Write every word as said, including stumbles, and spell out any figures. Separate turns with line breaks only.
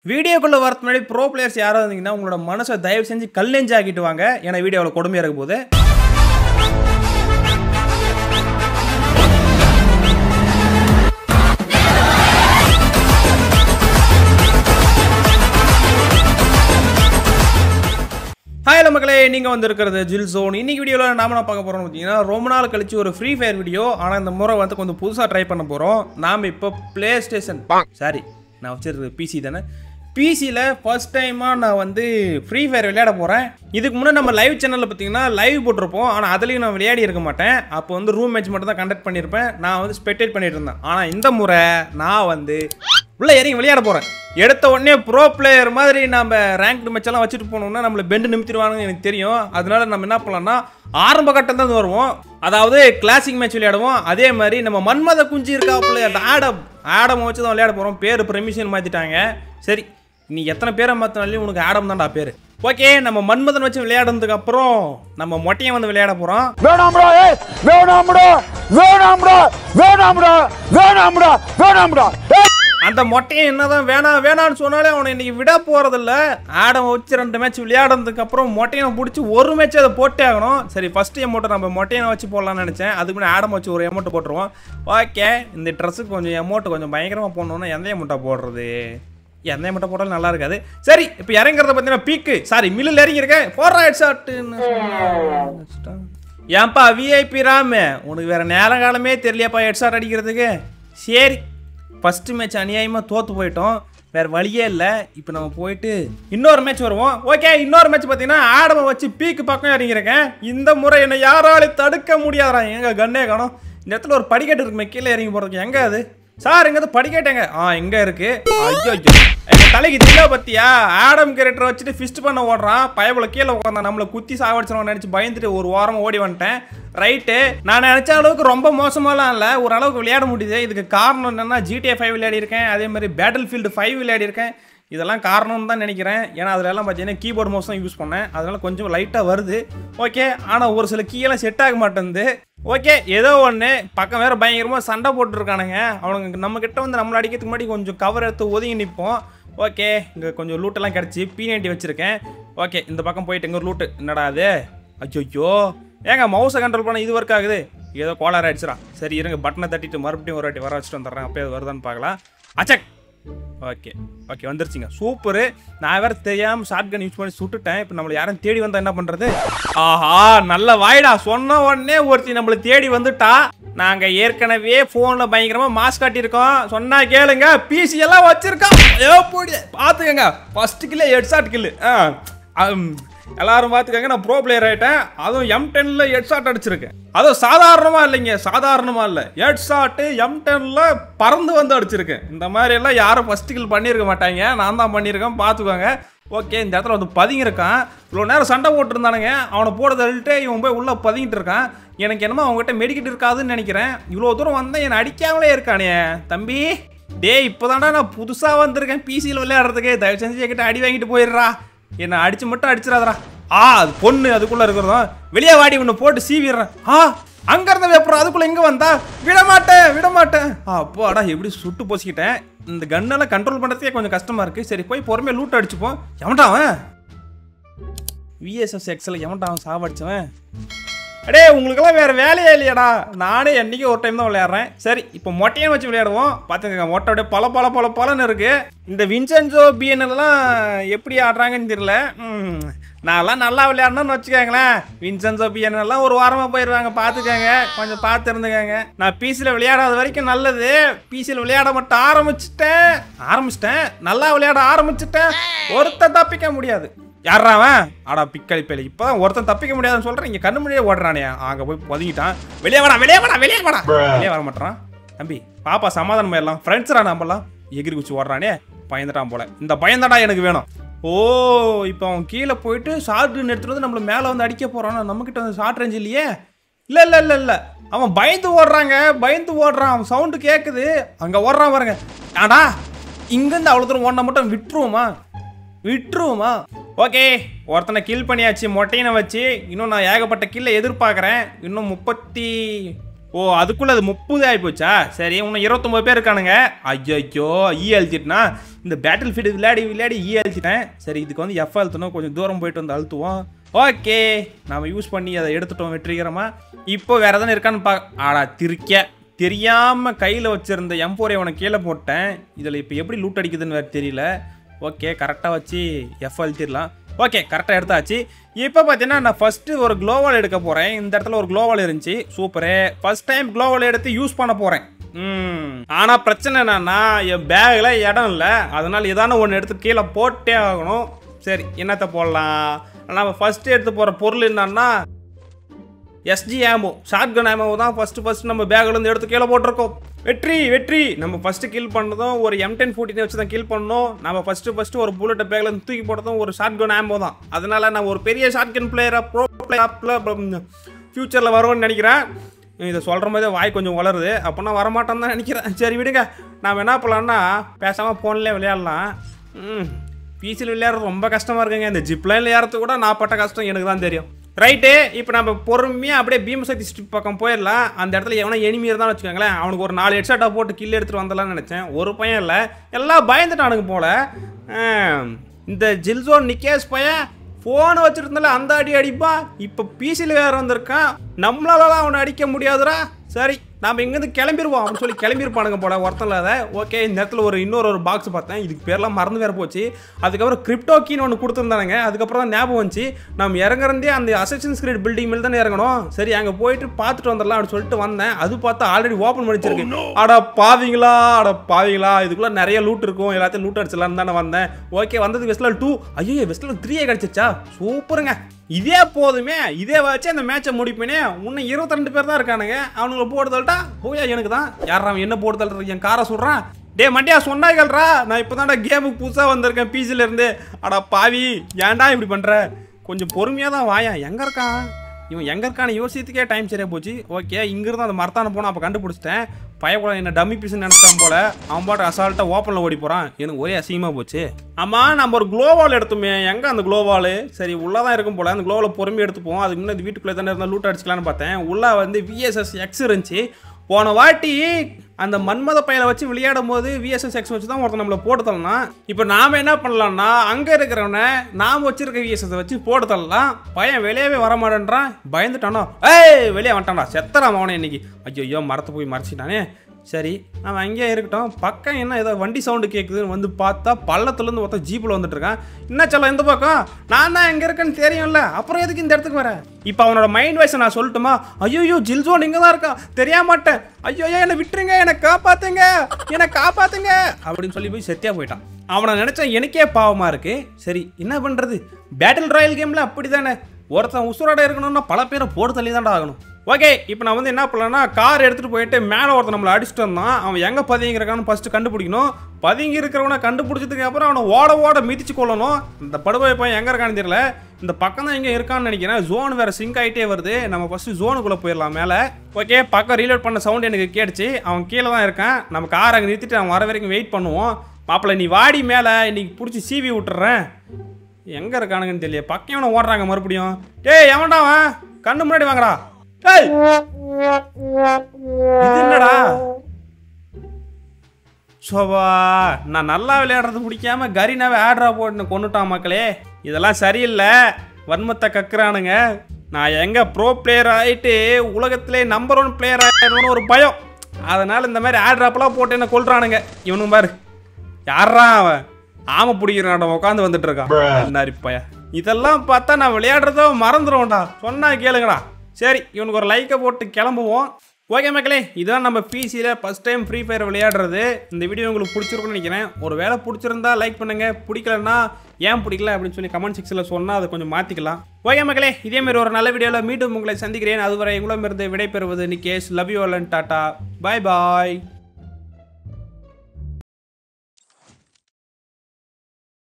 வீடியோக்குள்ள வரது முன்னாடி ப்ரோ பிளேயர்ஸ் யாராவது இருந்தீங்கன்னா உங்களோட மனசை தயவு செஞ்சு கல்லெஞ்சு ஆக்கிட்டு வாங்க. ஏன்னா வீடியோவில் கொடுமையாக இருக்கும் போது ஹாய் ஹலோ மக்களே, நீங்கள் வந்திருக்கிறது ஜில் ஜோன். இன்னைக்கு வீடியோவில் நாம நான் பார்க்க போகிறோம் பார்த்தீங்கன்னா ரொம்ப நாள் கழிச்சு ஒரு ஃப்ரீ ஃபயர் வீடியோ. ஆனால் இந்த முறை வந்து கொஞ்சம் புதுசாக ட்ரை பண்ண போகிறோம். நாம் இப்போ பிளே ஸ்டேஷன் சாரி நான் வச்சிருக்கிறது பிசி தானே, பிசியில் ஃபர்ஸ்ட் டைமாக நான் வந்து ஃப்ரீ ஃபயர் விளையாட போகிறேன். இதுக்கு முன்னாடி நம்ம லைவ் சேனலில் பார்த்தீங்கன்னா லைவ் போட்டிருப்போம். ஆனால் அதுலேயும் நான் விளையாடி இருக்க மாட்டேன். அப்போ வந்து ரூம் மேட்ச் மட்டும் தான் கண்டக்ட் பண்ணியிருப்பேன். நான் வந்து ஸ்பெக்டேட் பண்ணிட்டு இருந்தேன். ஆனால் இந்த முறை நான் வந்து உள்ளே இறங்கி விளையாட போகிறேன். எடுத்த உடனே ப்ரோ பிளேயர் மாதிரி நம்ம ரேங்க்டு மேட்செல்லாம் வச்சுட்டு போனோம்னா நம்மளை பெண்டு நிமித்திடுவானுன்னு எனக்கு தெரியும். அதனால நம்ம என்ன பண்ணலாம்னா ஆரம்ப கட்டம் தான் வருவோம். அதாவது கிளாசிக் மேட்ச் விளையாடுவோம். அதே மாதிரி நம்ம மன்மத குஞ்சு இருக்காப்புல ஆடம் ஆடம் வச்சு தான் விளையாட போகிறோம். பேர் பிரமிஷன் மாற்றிட்டாங்க. சரி, நீ எத்தனை பேரை மாற்றினாலையும் உனக்கு ஆடம் தான்டா பேர். ஓகே, நம்ம மன்மதன் வச்சு விளையாடுறதுக்கு அப்புறம் நம்ம மொட்டையை வந்து விளையாட போகிறோம்.
வேணாம்டா ஏய் வேணாம்டா வேணாம்டா வேணாம்டா வேணாம்டா வேணாம்டா.
அந்த மொட்டையை என்னதான் வேணாம் வேணான்னு சொன்னாலே அவனை இன்னைக்கு விட போறதில்ல. ஆடம் வச்சு ரெண்டு மேட்ச் விளையாடுறதுக்கு அப்புறம் மொட்டையை பிடிச்சி ஒரு மேட்ச் அதை போட்டே ஆகணும். சரி, ஃபர்ஸ்ட் எமௌண்ட்டை நம்ம மொட்டையை வச்சு போடலாம்னு நினைச்சேன். அதுக்கு முன்னாடி ஆடம் வச்சு ஒரு எமௌண்ட் போட்டுருவோம். ஓகே, இந்த ட்ரெஸ்ஸுக்கு கொஞ்சம் எமௌண்ட் கொஞ்சம் பயங்கரமாக போடணும்னா எந்த எமௌண்ட்டாக போடுறது? எந்த எமௌண்ட்டை போட்டாலும் நல்லா இருக்காது. சரி, இப்போ இறங்குறத பார்த்தீங்கன்னா பீக்கு சாரி மில்லில் இறங்கியிருக்கேன். போடுற ஹெட் ஷாட்டுன்னு ஏன்பா விஐபி ராமு, உனக்கு வேற நேரம் காலமே தெரியலையாப்பா ஹெட் ஷாட் அடிக்கிறதுக்கு. சரி, ஃபஸ்ட்டு மேட்ச் அநியாயமாக தோற்று போயிட்டோம். வேறு வழியே இல்லை. இப்போ நம்ம போயிட்டு இன்னொரு மேட்ச் வருவோம். ஓகே, இன்னொரு மேட்ச் பார்த்தீங்கன்னா ஆடமை வச்சு பீக்கு பக்கம் இறங்கியிருக்கேன். இந்த முறை என்னை யாராலையும் தடுக்க முடியாதா. எங்க கண்ணே காணும். இந்த இடத்துல ஒரு படிக்கட்டு இருக்குமே கீழே இறங்கி போகிறதுக்கு. எங்கே அது சார்? எங்கே படிக்கட்டேங்க? ஆ, எங்கே இருக்கு? ஐயோ ஐயோ, எங்கள் தலைக்கு தில்ல பத்தியா? ஆடம் கேரக்டரை வச்சுட்டு ஃபிஸ்ட் பண்ண ஓடுறான். பயபுல கீழே உட்காந்தான். நம்மளை குத்தி சாவடிச்சிருவான் நினச்சி பயந்துட்டு ஒரு வாரமாக ஓடி வந்துட்டேன். ரைட்டு, நான் நினச்ச அளவுக்கு ரொம்ப மோசமாலாம் இல்லை, ஓரளவுக்கு விளையாட முடியுது. இதுக்கு காரணம் என்னென்னா ஜிடிஏ ஃபைவ் விளையாடி இருக்கேன். அதே மாதிரி பேட்டில் ஃபீல்டு ஃபைவ் விளையாடி இருக்கேன். இதெல்லாம் காரணம்னு தான் நினைக்கிறேன். ஏன்னா அதிலெல்லாம் பார்த்தீங்கன்னா கீபோர்டு மவுஸ் தான் யூஸ் பண்ணேன். அதனால கொஞ்சம் லைட்டாக வருது. ஓகே, ஆனால் ஒரு சில கீயெல்லாம் செட் ஆக மாட்டேங்குது. ஓகே, ஏதோ ஒன்று பக்கம் வேறு பயங்கரமாக சண்டை போட்டுருக்கானுங்க. அவனுங்க நம்மக்கிட்ட வந்து நம்மளை அடிக்கிறதுக்கு முன்னாடி கொஞ்சம் கவர் எடுத்து ஒதுங்கி நிற்போம். ஓகே, இங்கே கொஞ்சம் லூட்டெல்லாம் கிடச்சி பி நைன்ட்டி வச்சுருக்கேன். ஓகே, இந்த பக்கம் போயிட்டு எங்கே லூட்டு என்னடா அது? அச்சோ, ஏங்க மவுஸை கண்ட்ரோல் பண்ண இது ஒர்க் ஆகுது. ஏதோ கோளாறு ஆயிடுச்சுடா. சரி இருங்க, பட்டனை தட்டிட்டு மறுபடியும் ஒரு வாட்டி வர வச்சுட்டு வந்துடுறேன். அப்போ வருதான்னு பார்க்கலாம். அச்சக். ஓகே ஓகே வந்துருச்சுங்க, சூப்பரு. நான் வேறு தெரியாமல் ஷார்ட் கன் யூஸ் பண்ணி சுட்டுட்டேன். இப்போ நம்மளை யாரும் தேடி வந்தால் என்ன பண்ணுறது? ஆஹா, நல்ல வாய்டா. சொன்ன உடனே ஒருத்தி நம்மளை தேடி வந்துட்டா. நாங்கள் ஏற்கனவே ஃபோனில் பயங்கரமாக மாஸ்க் காட்டியிருக்கோம். சொன்னா கேளுங்க, பிசி எல்லாம் வச்சுருக்கோம். ஏ போடி பார்த்துக்கங்க, first kill head shot kill. ஆ, எல்லாரும் பார்த்துக்கங்க, நான் ப்ரோ பிளேயர் ஆகிட்டேன். அதுவும் எம் டென்ல ஹெட் ஷாட் அடிச்சிருக்கேன். அதுவும் சாதாரணமாக இல்லைங்க, சாதாரணமாக இல்லை. ஹெட் ஷாட்டு எம் டென்ல பறந்து வந்து அடிச்சிருக்கேன். இந்த மாதிரி எல்லாம் யாரும் ஃபர்ஸ்ட் கில் பண்ணியிருக்க மாட்டாங்க. நான் தான் பண்ணியிருக்கேன், பார்த்துக்கோங்க. ஓகே, இந்த இடத்துல வந்து பதுங்கியிருக்கான். இவ்வளோ நேரம் சண்டை போட்டுருந்தானுங்க. அவனை போட தள்ளிட்டு இவன் போய் உள்ளே பதுங்கிட்டு இருக்கான். எனக்கு என்னமோ அவங்ககிட்ட மெடிக்கிட்டு இருக்காதுன்னு நினைக்கிறேன். இவ்வளோ தூரம் வந்தால் என்னை அடிக்காமலே இருக்கானே. தம்பி டே, இப்போதான்டா நான் புதுசாக வந்திருக்கேன் பிசியில் விளையாடுறதுக்கு. தயவு செஞ்சு என்கிட்ட அடி வாங்கிட்டு போயிடுறா. என்ன அடிச்சு மட்டும் அடிச்சிடாதரா. ஆ, அது பொண்ணு அதுக்குள்ள இருக்கிறதும் வெளியே வாடி ஒன்று போட்டு சீவிடுறேன். ஆ, அங்க இருந்த வெப்பறம் அதுக்குள்ள எங்க வந்தா? விடமாட்டேன் விடமாட்டேன். அப்போ அடா எப்படி சுட்டு போசிக்கிட்டேன். இந்த கன்னெல்லாம் கண்ட்ரோல் பண்ணுறதுக்கே கொஞ்சம் கஷ்டமா இருக்கு. சரி, போய் பொறுமையாக லூட் அடிச்சுப்போம். எவன்டா அவன்? விஎஸ்எஸ் எக்ஸில் எவன்டா அவன் சாவடிச்சவன்? அடே, உங்களுக்கெல்லாம் வேறு வேலையே இல்லையாடா. நானே என்றைக்கு ஒரு டைம் தான் விளையாடுறேன். சரி, இப்போ மொட்டையை வச்சு விளையாடுவோம். பார்த்துக்கங்க, மொட்டை அப்படியே பல பல பல பலன்னு இருக்குது. இந்த வின்சென்சோ பிஎன்எல்லாம் எப்படி ஆடுறாங்கன்னு தெரியல. நான்லாம் நல்லா விளையாடணும்னு வச்சுக்கோங்களேன். வின்சென்சோ பிஎன்எல்லாம் ஒரு வாரமாக போயிடுவாங்க. பார்த்துக்கங்க, கொஞ்சம் பார்த்து இருந்துக்கங்க. நான் பிசியில் விளையாடாத வரைக்கும் நல்லது. பிசியில் விளையாட மட்டும் ஆரம்பிச்சிட்டேன் ஆரம்பிச்சிட்டேன் நல்லா விளையாட ஆரம்பிச்சிட்டேன். ஒருத்தன் தப்பிக்க முடியாது. யாராவன்? ஆடா பிக்கலி பேலி, இப்போதான் ஒருத்தன் தப்பிக்க முடியாதுன்னு சொல்கிறேன். இங்கே கண்ணு முடியே ஓடுறானே. அங்கே போய் பதுங்கிட்டான். வெளியே வாடா வெளியே வாடா வெளியே வாடா வெளியே வர மாட்டான். தம்பி பாப்பா சமாதானம் ஆயிடலாம். ஃப்ரெண்ட்ஸ்ரா நம்மலாம். எகிரி குச்சி ஓடுறானே, பயந்துட்டான் போல. இந்த பயந்தடா எனக்கு வேணும். ஓ, இப்போ அவன் கீழே போயிட்டு ஷார்ட்னு எடுத்துகிட்டு வந்து நம்மளை மேலே வந்து அடிக்க போகிறான். நம்மக்கிட்ட வந்து ஷார்ட் ரேஞ்ச் இல்லையே. இல்லை இல்லை இல்லை இல்லை அவன் பயந்து ஓடுறாங்க, பயந்து ஓடுறான். அவன் சவுண்டு கேட்குது. அங்கே ஓடுறான் பாருங்க. ஆடா, இங்கேருந்து அவ்வளோ தூரம் ஓடினா மட்டும் விட்டுருவோமா விட்டுருவோமா ஓகே, ஒருத்தனை கில் பண்ணியாச்சு மொட்டையினை வச்சு. இன்னும் நான் ஏகப்பட்ட கில்லை எதிர்பார்க்குறேன். இன்னும் முப்பத்தி ஓ அதுக்குள்ளே அது முப்பது ஆகி போச்சா? சரி இன்னும் இருபத்தொம்பது பேர் இருக்கானுங்க. ஐயோ ஈ அழுத்திட்டுனா இந்த பேட்டில் ஃபீல்டு விளையாடி விளையாடி ஈ அழுத்திட்டேன். சரி இதுக்கு வந்து எஃப் அழுத்தணும், கொஞ்சம் தூரம் போயிட்டு வந்து அழுத்துவோம். ஓகே நம்ம யூஸ் பண்ணி அதை எடுத்துட்டோம் வெற்றிகரமாக. இப்போ வேறு எதனா இருக்கான்னு பா. ஆடா திருக்க தெரியாமல் கையில் வச்சுருந்த எம் ஃபோர் அவனை கீழே போட்டேன். இதில் இப்போ எப்படி லூட் அடிக்குதுன்னு வேறு தெரியல. ஓகே கரெக்டாக வச்சு எஃப் அழுத்திடலாம். ஓகே கரெக்டாக எடுத்தாச்சு. இப்போ பார்த்தீங்கன்னா நான் ஃபஸ்ட்டு ஒரு க்ளோவால் எடுக்க போகிறேன். இந்த இடத்துல ஒரு க்ளோவால் இருந்துச்சு, சூப்பரு. ஃபஸ்ட் டைம் க்ளோவால் எடுத்து யூஸ் பண்ண போகிறேன். ம் ஆனால் பிரச்சனை என்னன்னா என் பேக்கில் இடம் இல்லை, அதனால் ஏதான ஒன்று எடுத்து கீழே போட்டே ஆகணும். சரி என்னத்தை போடலாம்? நம்ம ஃபஸ்ட்டு எடுத்து போகிற பொருள் என்னன்னா எஸ்ஜி ஆமோ, ஷார்ட் கன் ஆமோ தான் ஃபஸ்ட்டு ஃபஸ்ட்டு நம்ம பேக்லேருந்து எடுத்து கீழே போட்டிருக்கோம். வெற்றி வெற்றி. நம்ம ஃபஸ்ட்டு கில் பண்ணதும் ஒரு எம் டென் ஃபோர்டீன் வச்சு தான் கில் பண்ணோம். நம்ம ஃபஸ்ட்டு ஃபஸ்ட்டு ஒரு புல்லட்டை பேக்லேருந்து தூக்கி போட்டதும் ஒரு ஷார்ட் கன் ஆமோ தான். அதனால் நான் ஒரு பெரிய ஷார்ட் கன் பிளேயராக ப்ரோ பிளேயராக ஃப்யூச்சரில் வருவேன்னு நினைக்கிறேன். இதை சொல்கிற மாதிரி வாய் கொஞ்சம் வளருது, அப்போனா வரமாட்டேன்னு தான் நினைக்கிறேன். சரி விடுங்க, நாம் என்ன பண்ணலான்னா பேசாமல் ஃபோன்லேயே விளையாடலாம். ம் பிசியில் விளையாடுறது ரொம்ப கஷ்டமாக இருக்குங்க. இந்த ஜிப்லைனில் ஏறது கூட நான் பட்ட கஷ்டம் எனக்கு தான் தெரியும். ரைட்டு இப்போ நம்ம பொறுமையாக அப்படியே பீமசக்தி ஸ்ட்ரிப் பக்கம் போயிடலாம். அந்த இடத்துல எவனா எனிமி இருந்தாலும் வச்சுக்கோங்களேன், அவனுக்கு ஒரு நாலு ஹெட்ஷாட்டாக போட்டு கில் எடுத்துகிட்டு வந்துடலாம்னு நினச்சேன். ஒரு பையன் இல்லை, எல்லாம் பயந்துட்டானுங்க போல். இந்த ஜில்சோன் நிக்கேஸ் பையன் ஃபோனை வச்சுட்டு இருந்தால அந்த அடி அடிப்பான். இப்போ பிசியில் வேறு வந்திருக்கான், நம்மளாலலாம் அவனை அடிக்க முடியாதுடா. சரி நாம் இங்கேருந்து கிளம்பிடுவோம் அப்படின்னு சொல்லி கிளம்பியிருப்பானுங்க போல ஒருத்தன் இல்லாத. ஓகே இந்த இடத்துல ஒரு இன்னொரு ஒரு பாக்ஸ் பார்த்தேன், இதுக்கு பேர்லாம் மறந்து வேறு போச்சு. அதுக்கப்புறம் கிரிப்டோ கீன்னு ஒன்று கொடுத்துருந்தானுங்க. அதுக்கப்புறம் தான் ஞாபகம் வந்துச்சு நம்ம இறங்குறதே அந்த அசசின்ஸ் கிரீட் பில்டிங் மேலே தானே இறங்கணும். சரி அங்கே போயிட்டு பார்த்துட்டு வந்துடலாம் அப்படின்னு சொல்லிட்டு வந்தேன். அது பார்த்தா ஆல்ரெடி ஓப்பன் பண்ணிச்சிருக்கு. அட பாவீங்களா அட பாவீங்களா, இதுக்குள்ளே நிறைய லூட் இருக்கும், எல்லாத்தையும் லூட் அடிச்சிடலான்னு தானே வந்தேன். ஓகே வந்தது வெஸ்ட்லர் டூ. ஐயோ வெஸ்ட்லர் த்ரீயே கிடச்சிச்சா? சூப்பருங்க. இதே போதுமே, இதே வச்சு அந்த மேட்சை முடிப்பேனே. இன்னும் இருபத்தி ரெண்டு பேர் தான் இருக்கானுங்க. அவனுங்களை போட்டு தள்ளிட்டா போயா எனக்கு தான். யாரா என்ன போட்டு தள்ளுறது? என் காரை சொல்கிறான். டே மண்டியா சொன்னாய்கள்ரா, நான் இப்போ தான்டா கேமுக்கு புதுசாக வந்திருக்கேன் பிசிலேருந்து. அடா பாவி ஏன்டா இப்படி பண்ணுற? கொஞ்சம் பொறுமையாக தான் வாயா. எங்கே இருக்கான் இவன்? எங்கே இருக்கான்னு யோசித்துக்கே டைம் சரியாக போச்சு. ஓகே இங்கிருந்து அந்த மரத்தான போனால் அப்போ கண்டுபிடிச்சிட்டேன். பயக்கூட என்ன டம்மி பீஸ்ன்னு நினச்சிட்டான் போல. அவன் பாட்டு அசால்ட்டாக ஓப்பனில் ஓடி போகிறான். எனக்கு ஒரே அசிங்கமாக போச்சு. ஆமாம் நம்ம ஒரு க்ளோவால் எடுத்துமே, எங்கே அந்த க்ளோவால்? சரி உள்ளே தான் இருக்கும் போல். அந்த க்ளோவால் பொறுமையாக எடுத்துப்போம். அதுக்கு முன்னாடி வீட்டுக்குள்ளே தானே இருந்தால் லூட் அடிச்சிக்கலான்னு பார்த்தேன். உள்ளே வந்து விஎஸ்எஸ் எக்ஸ் இருந்துச்சு. போன வாட்டி அந்த மன்மத பையலை வச்சு விளையாடும் போது விஎஸ்எஸ் எக்ஸ் வச்சு தான் ஒருத்தர் நம்மளை போட்டு தரலாம். இப்போ நாம் என்ன பண்ணலாம்னா அங்கே இருக்கிறவனை நாம் வச்சிருக்க விஎஸ்எஸ் வச்சு போட்டு தரலாம். பையன் வெளியவே வர மாட்டேன்றான், பயந்துட்டானோ. ஏய் வெளியே வந்துட்டான்டா, செத்தறான் அவனை இன்னைக்கு. ஐயோ மரத்தை போய் மறைச்சிட்டானே. சரி அவன் அங்கேயே இருக்கட்டும். பக்கம் என்ன ஏதோ வண்டி சவுண்டு கேட்குதுன்னு வந்து பார்த்தா பள்ளத்துலேருந்து ஒருத்தர் ஜீப்பில் வந்துட்டு இருக்கான். என்ன சொல்ல இந்த பக்கம்? நான் தான் எங்கே இருக்கேன்னு தெரியும்ல, அப்புறம் எதுக்கு இந்த இடத்துக்கு வரேன்? இப்போ அவனோட மைண்ட் வாய்ஸை நான் சொல்லட்டுமா? ஐயோ ஜில்சோன் இங்கே தான் இருக்கான், தெரியா மாட்டேன். ஐயோ என்னை விட்டுருங்க, என்னை காப்பாற்றுங்க, என்னை காப்பாற்றுங்க அப்படின்னு சொல்லி போய் செத்தியா போயிட்டான். அவனை நினச்சா எனக்கே பாவமாக இருக்கு. சரி என்ன பண்ணுறது? பேட்டில் ராயல் கேமில் அப்படி தானே, ஒருத்தன் உசுரோட இருக்கணும்னா பல பேரை போட்டு தள்ளி தான்டா ஆகணும். ஓகே இப்போ நான் வந்து என்ன பண்ணலான்னா கார் எடுத்துகிட்டு போயிட்டு மேலே ஒருத்தன் நம்மளை அடிச்சுட்டு வந்தான். அவன் எங்கே பதுங்கிருக்கான்னு ஃபஸ்ட்டு கண்டுபிடிக்கணும். பதுங்கி இருக்கிறவனை கண்டுபிடிச்சதுக்கு அப்புறம் அவனை ஓட ஓட மிதிச்சு கொள்ளணும். இந்த படுகொலை பையன் எங்கே இருக்கான்னு தெரியல, இந்த பக்கம் தான் எங்கே இருக்கான்னு நினைக்கிறேன். ஜோன் வேறு சிங்க் ஆகிட்டே வருது. நம்ம ஃபஸ்ட்டு ஜோனுக்குள்ளே போயிடலாம் மேலே. ஓகே பக்கம் ரீலோட் பண்ண சவுண்ட் எனக்கு கேட்டுச்சு. அவன் கீழே தான் இருக்கான். நம்ம கார் அங்கே நிறுத்திட்டு அவன் வர வரைக்கும் வெயிட் பண்ணுவோம். மாப்பிள்ளை நீ வாடி மேலே, இன்னைக்கு பிடிச்சி சீவி விட்டுறேன். எங்கே இருக்கானுங்கன்னு தெரியல. பக்கம் அவனை ஓடுறாங்க மறுபடியும். டேய் எவன்டா அவன்? கண்ணு முன்னாடி வாங்கடா. டேய் இது என்னடா? சோபா நான் நல்லா விளையாடுறது பிடிக்காம கரீனாவே ஆட்ரா போட்டு கொண்டுட்டான் மக்களே. இதெல்லாம் சரியில்லை, வன்மத்தை கக்குறானுங்க. நான் எங்கே ப்ரோ பிளேயர் ஆகிட்டு உலகத்திலே நம்பர் ஒன் பிளேயர் ஆகிடணும்னு ஒரு பயம். அதனால் இந்த மாதிரி ஆட்ராப்பெல்லாம் போட்டு என்ன கொள்றானுங்க. இவனும் பாரு யாரா அவன்? ஆமை பிடிக்கிறான் உட்காந்து வந்துட்டு இருக்கான் நரிப்பைய. இதெல்லாம் பார்த்தா நான் விளையாடுறதோ மறந்துடுவோம்டா. சொன்னா கேளுங்கடா. சரி இவனுக்கு ஒரு லைக்கை போட்டு கிளம்புவோம். ஓகே மக்களே இதுதான் நம்ம பிசியில் ஃபஸ்ட் டைம் ஃப்ரீ ஃபயர் விளையாடுறது. இந்த வீடியோ உங்களுக்கு பிடிச்சிருக்குன்னு நினைக்கிறேன். ஒரு வேளை பிடிச்சிருந்தா லைக் பண்ணுங்கள், பிடிக்கலன்னா ஏன் பிடிக்கல அப்படின்னு சொல்லி கமெண்ட் செக்ஷனில் சொன்னால் அதை கொஞ்சம் மாற்றிக்கலாம். ஓகே மக்களே இதேமாரி ஒரு நல்ல வீடியோவில் மீண்டும் உங்களை சந்திக்கிறேன். அதுவரை உங்களிடமிருந்து விடைபெறுவது Nikesh. Love you all and tata, bye bye.